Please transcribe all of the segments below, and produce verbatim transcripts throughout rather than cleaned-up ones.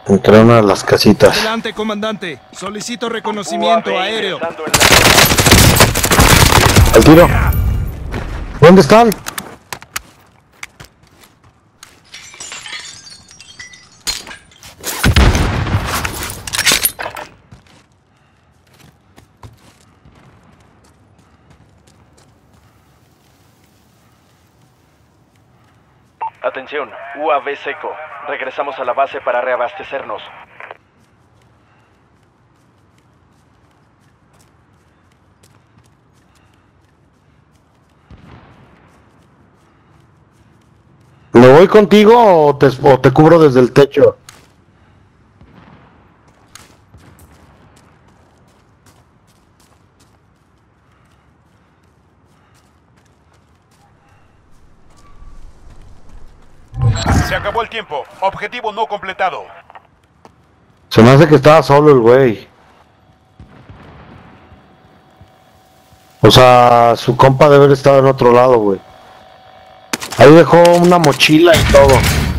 Entraron a las casitas. Adelante, comandante. Solicito reconocimiento aéreo. Al tiro. ¿Dónde están? Atención, U A V seco. Regresamos a la base para reabastecernos. ¿Me voy contigo o te, o te cubro desde el techo? Se acabó el tiempo. Objetivo no completado. Se me hace que estaba solo el güey. O sea, su compa debe haber estado en otro lado, güey. Ahí dejó una mochila y todo.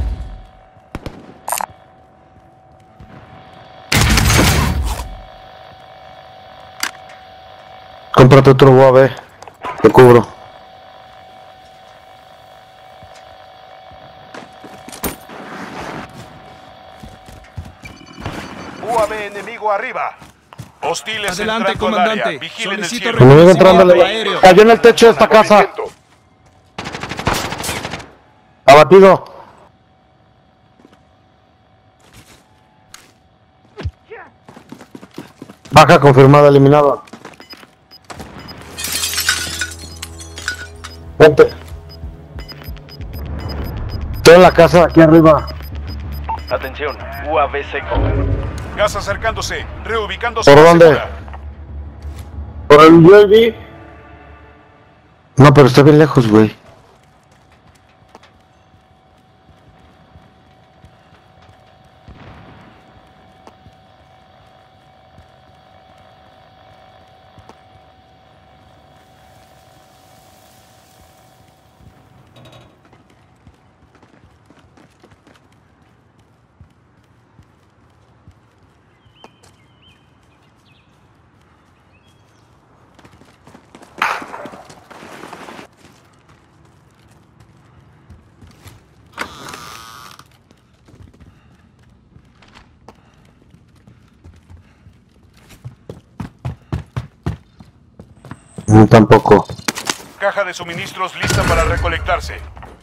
Cómprate otro U A V. Te cubro. U A V enemigo arriba. Hostiles Adelante, entrando al área. comandante. Vigilen el Solicito cielo. Enemigo reconocimiento entrándole. aéreo. Cayó en el techo de esta casa. Abatido. Baja confirmada, eliminado. Vente. Estoy en la casa aquí arriba. Atención, U A V seco. Gas acercándose. Reubicándose. ¿Por a dónde? segura. ¿Por el U A V? No, pero está bien lejos, güey. No, tampoco. Caja de suministros lista para recolectarse.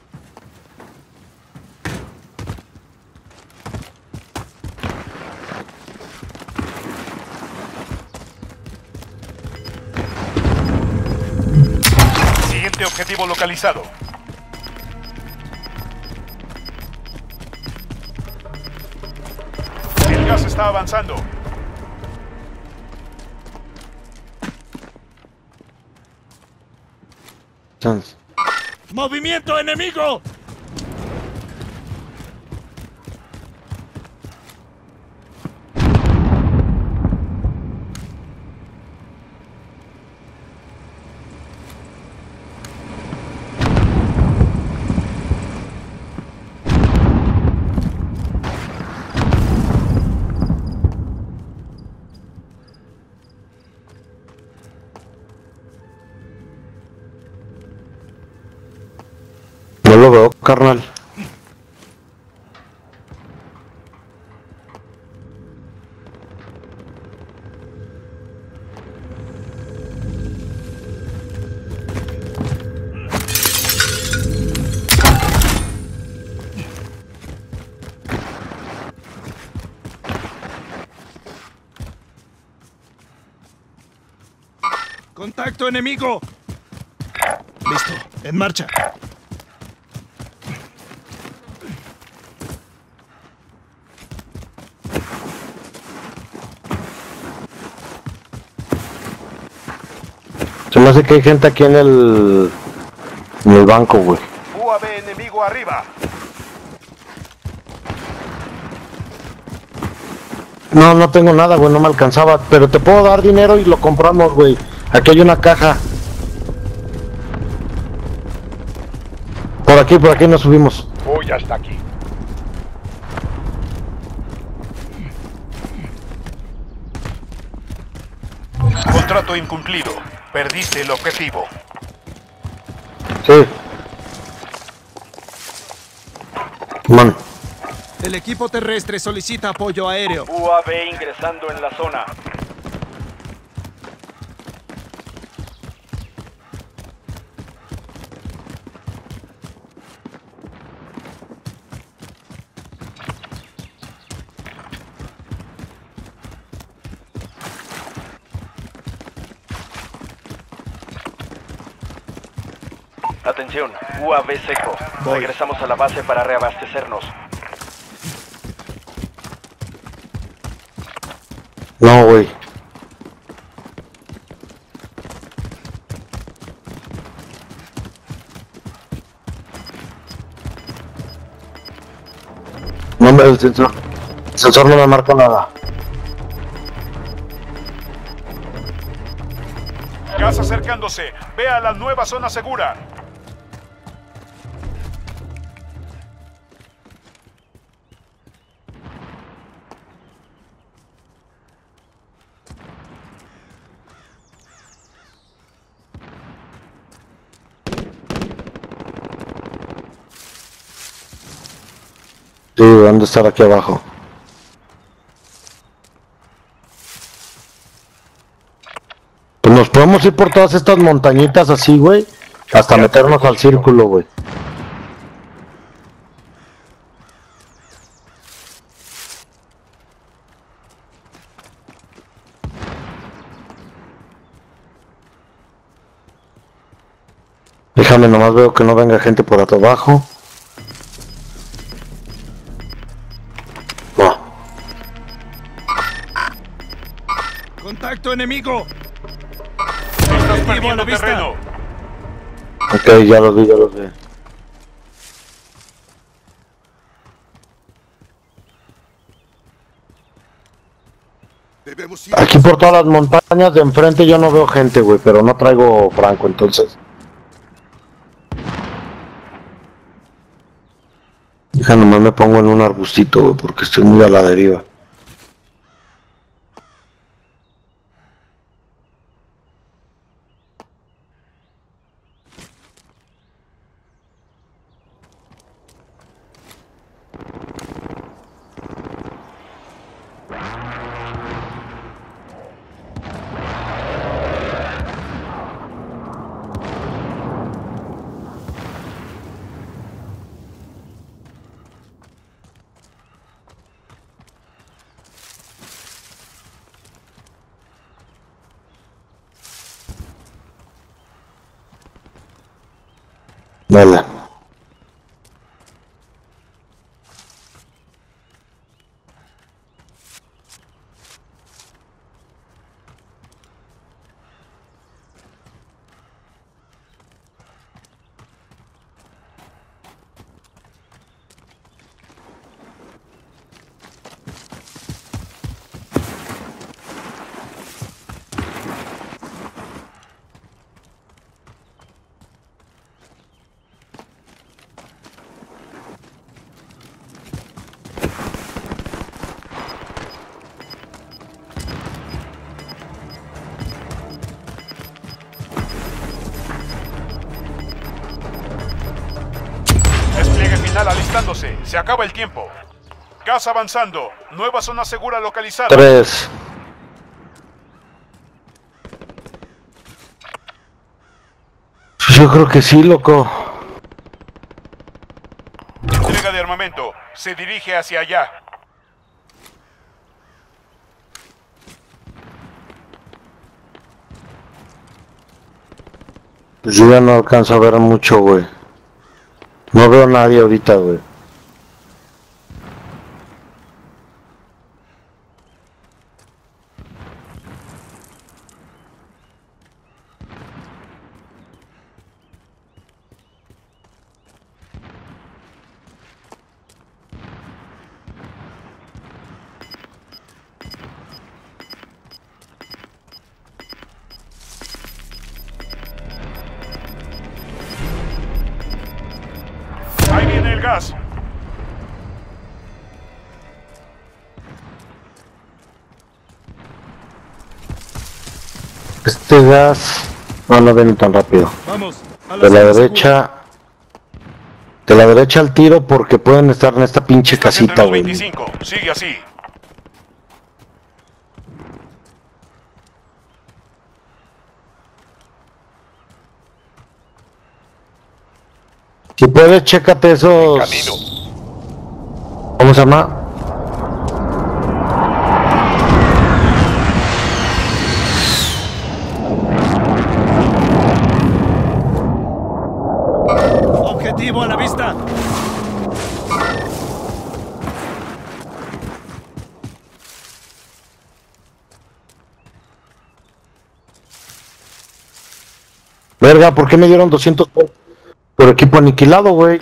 Siguiente objetivo localizado. El gas está avanzando. Chance. ¡Movimiento enemigo! No lo veo, carnal. ¡Contacto enemigo! Listo, en marcha. Se me hace que hay gente aquí en el... en el banco, güey. U A V enemigo arriba. No, no tengo nada, güey, no me alcanzaba. Pero te puedo dar dinero y lo compramos, güey. Aquí hay una caja. Por aquí, por aquí nos subimos. Voy hasta aquí. Contrato incumplido. Perdiste el objetivo. Sí. Man. El equipo terrestre solicita apoyo aéreo. U A V ingresando en la zona. Atención, U A V seco. Voy. Regresamos a la base para reabastecernos. No, güey. No me, el sensor. El sensor no me marca nada. Gas acercándose. Ve a la nueva zona segura. Sí, ¿dónde estar aquí abajo? Pues nos podemos ir por todas estas montañitas así, güey. Hasta meternos al círculo, güey. Déjame, nomás veo que no venga gente por abajo. No. ¡Contacto enemigo! Estás Objetivo a perdiendo la vista. terreno. Ok, ya lo vi, ya lo vi. Debemos ir. Aquí por todas las montañas de enfrente yo no veo gente, güey, pero no traigo franco, entonces. Deja, nomás me pongo en un arbustito, güey, porque estoy muy a la deriva. Dale. Despliegue final alistándose. Se acaba el tiempo. Gas avanzando. Nueva zona segura localizada. Tres. Yo creo que sí, loco. Entrega de armamento. Se dirige hacia allá. Pues yo ya no alcanzo a ver mucho, güey. No veo a nadie ahorita, güey. Ahí viene el gas. Este gas no, no viene tan rápido. Vamos. A la De la zona derecha. De la derecha al tiro porque pueden estar en esta pinche Estás entre casita, los güey. veinticinco. Sigue así. Si puedes, chécate esos. Camino. ¿Cómo se llama? segura. Objetivo a la vista. Verga, ¿por qué me dieron doscientos por, por equipo aniquilado, güey?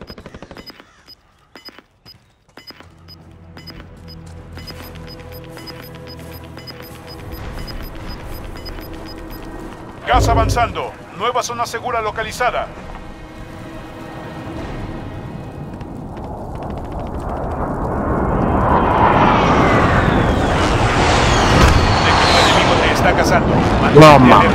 Gas avanzando. Nueva zona segura localizada. El enemigo te está cazando. No, mames.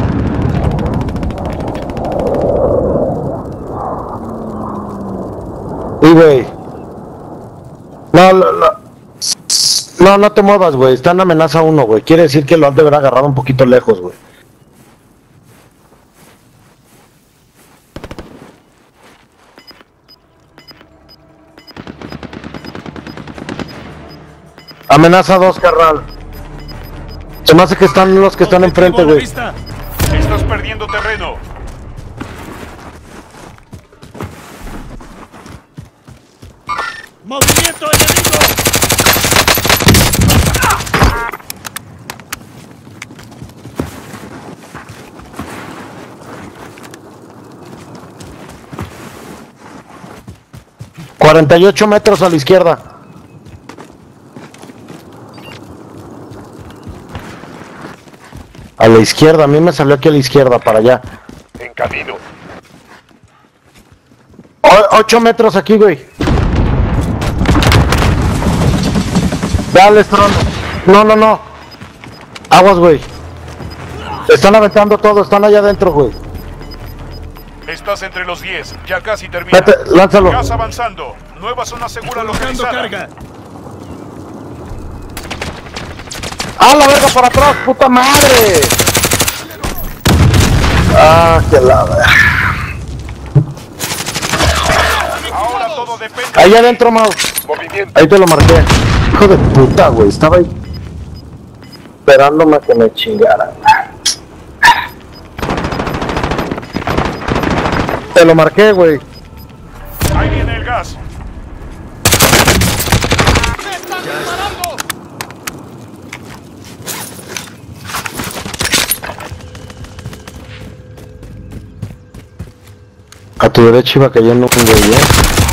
Y güey. No, no, no. No, no te muevas, güey. Está en amenaza uno, güey. Quiere decir que lo has de haber agarrado un poquito lejos, güey. Amenaza dos, carnal. Se me hace que están los que están enfrente, güey. Estás perdiendo terreno. ¡Movimiento enemigo! cuarenta y ocho metros a la izquierda. A la izquierda, a mí me salió aquí a la izquierda, para allá. En camino. O ocho metros aquí, güey. Dale, Strong. No, no, no. Aguas, güey. Están aventando todo, están allá adentro, güey. Estás entre los diez. Ya casi termina. Vete, lánzalo. Gas avanzando. Nueva zona segura Colocando localizada. carga. ¡Ah, la verga, para atrás, puta madre! Ah, qué la verga. Ahora todo depende. Ahí adentro, Mau. Movimiento. Ahí te lo marqué. Hijo de puta, güey. Estaba ahí esperándome a que me chingara. Te lo marqué, güey. Ahí viene el gas. A tu derecha iba cayendo un güey, ¿eh?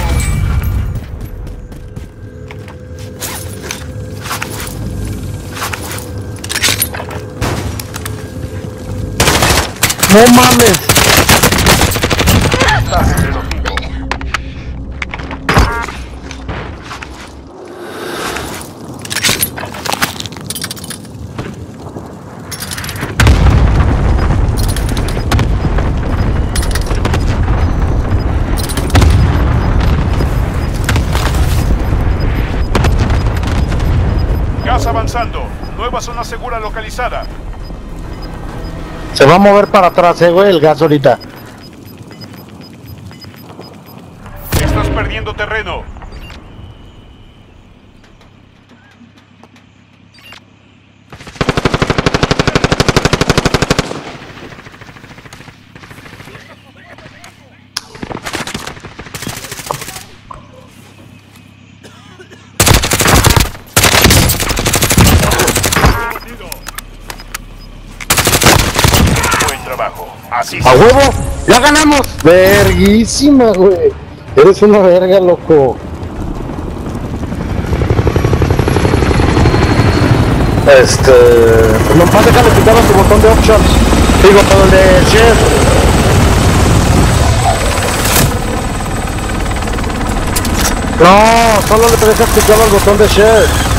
¡No mames! Estás entre los cinco. Gas avanzando. Nueva zona segura localizada. Se va a mover para atrás, eh, güey, el gas ahorita. Estás perdiendo terreno. Buen trabajo. Así ¡A huevo! ¡Ya ganamos! ¡Verguísima, güey! Eres una verga, loco. Este... Nomás déjale quitar tu botón de options. Digo, todo el de share. No, solo le dejas quitar el botón de share.